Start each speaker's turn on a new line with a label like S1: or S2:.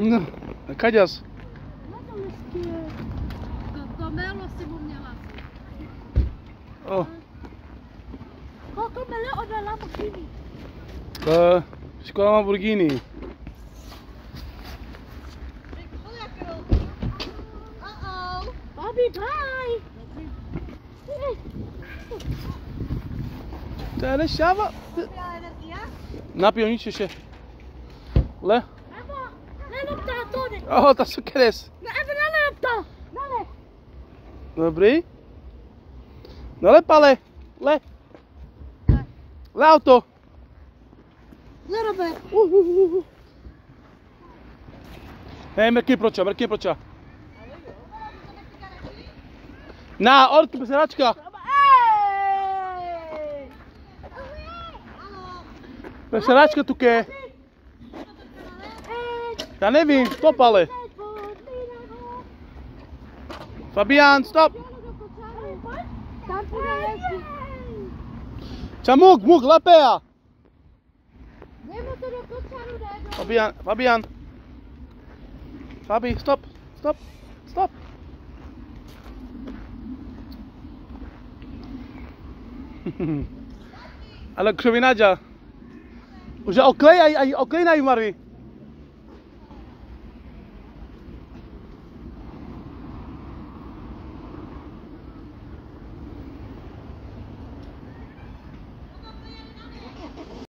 S1: No, kaďas.
S2: To melo si mu měla. Koľko melo od Lamborghini?
S1: Škoda Lamborghini.
S2: Bobby, bye!
S1: To je nešťáva. Napij nič ešte. Le?
S2: Nelob to na to, ne?
S1: Tá su queres.
S2: Nelob to! Nalep!
S1: Dobrý. Nalep ale. Le. Le auto.
S2: Nerobe!
S1: Hej, mrkni proča. Na, orky, beseračka. Beseračka tu ke. Ja nevím, stop ale. Fabián, stop. Čamuk, muk, lepea. Fabián. Fabi, stop. Ale křovináďa. Už oklej, aj oklej na Marvi.